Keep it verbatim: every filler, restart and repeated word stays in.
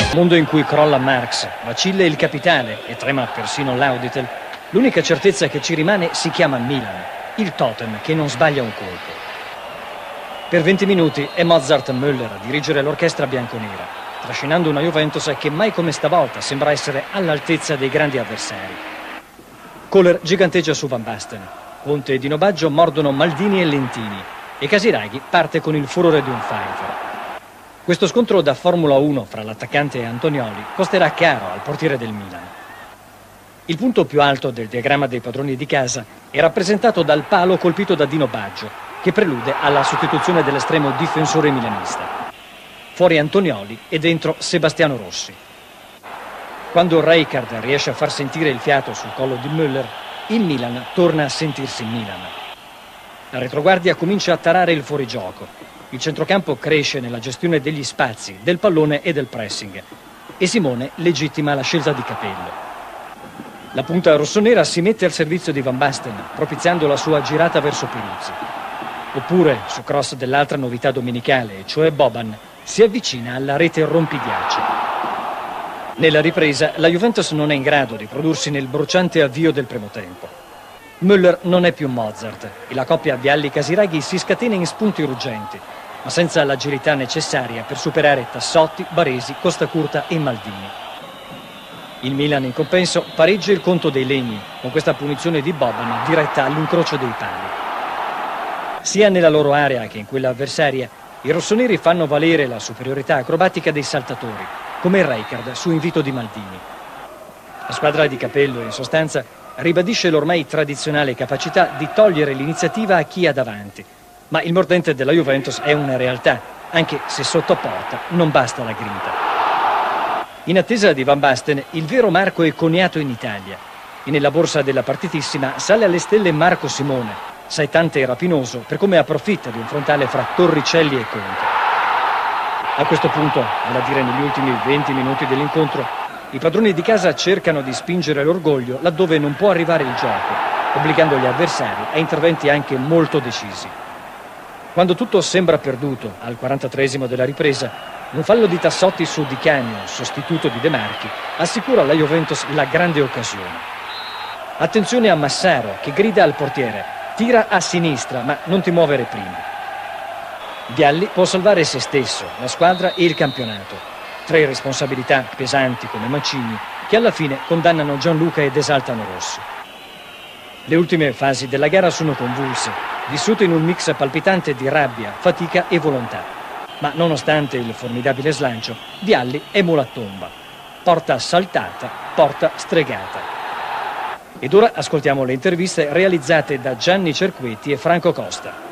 Mondo in cui crolla Marx, vacilla il capitale e trema persino l'Auditel, l'unica certezza che ci rimane si chiama Milan, il totem che non sbaglia un colpo. Per venti minuti è Mozart Müller a dirigere l'orchestra bianconera, trascinando una Juventus che mai come stavolta sembra essere all'altezza dei grandi avversari. Kohler giganteggia su Van Basten, Conte e Dino Baggio mordono Maldini e Lentini e Casiraghi parte con il furore di un fighter. Questo scontro da Formula uno fra l'attaccante e Antonioli costerà caro al portiere del Milan. Il punto più alto del diagramma dei padroni di casa è rappresentato dal palo colpito da Dino Baggio, che prelude alla sostituzione dell'estremo difensore milanista. Fuori Antonioli e dentro Sebastiano Rossi. Quando Rijkaard riesce a far sentire il fiato sul collo di Müller, il Milan torna a sentirsi Milan. La retroguardia comincia a tarare il fuorigioco. Il centrocampo cresce nella gestione degli spazi, del pallone e del pressing. E Simone legittima la scelta di Capello. La punta rossonera si mette al servizio di Van Basten, propiziando la sua girata verso Peruzzi. Oppure, su cross dell'altra novità domenicale, cioè Boban, si avvicina alla rete rompighiacci. Nella ripresa, la Juventus non è in grado di prodursi nel bruciante avvio del primo tempo. Müller non è più Mozart e la coppia Vialli-Casiraghi si scatena in spunti ruggenti, ma senza l'agilità necessaria per superare Tassotti, Baresi, Costacurta e Maldini. Il Milan, in compenso, pareggia il conto dei legni con questa punizione di Boban diretta all'incrocio dei pali. Sia nella loro area che in quella avversaria, i rossoneri fanno valere la superiorità acrobatica dei saltatori, come Rijkaard su invito di Maldini. La squadra di Capello, in sostanza, ribadisce l'ormai tradizionale capacità di togliere l'iniziativa a chi ha davanti, ma il mordente della Juventus è una realtà, anche se sotto porta non basta la grinta. In attesa di Van Basten, il vero Marco è coniato in Italia e nella borsa della partitissima sale alle stelle Marco Simone, saetante e rapinoso per come approfitta di un frontale fra Torricelli e Conte. A questo punto, vale a dire negli ultimi venti minuti dell'incontro, i padroni di casa cercano di spingere l'orgoglio laddove non può arrivare il gioco, obbligando gli avversari a interventi anche molto decisi. Quando tutto sembra perduto, al quarantatreesimo della ripresa, un fallo di Tassotti su Di Canio, sostituto di De Marchi, assicura alla Juventus la grande occasione. Attenzione a Massaro, che grida al portiere: tira a sinistra, ma non ti muovere prima. Vialli può salvare se stesso, la squadra e il campionato. Tre responsabilità pesanti come Mancini, che alla fine condannano Gianluca ed esaltano Rossi. Le ultime fasi della gara sono convulse, vissute in un mix palpitante di rabbia, fatica e volontà. Ma nonostante il formidabile slancio, Vialli è mulatomba. Porta saltata, porta stregata. Ed ora ascoltiamo le interviste realizzate da Gianni Cerqueti e Franco Costa.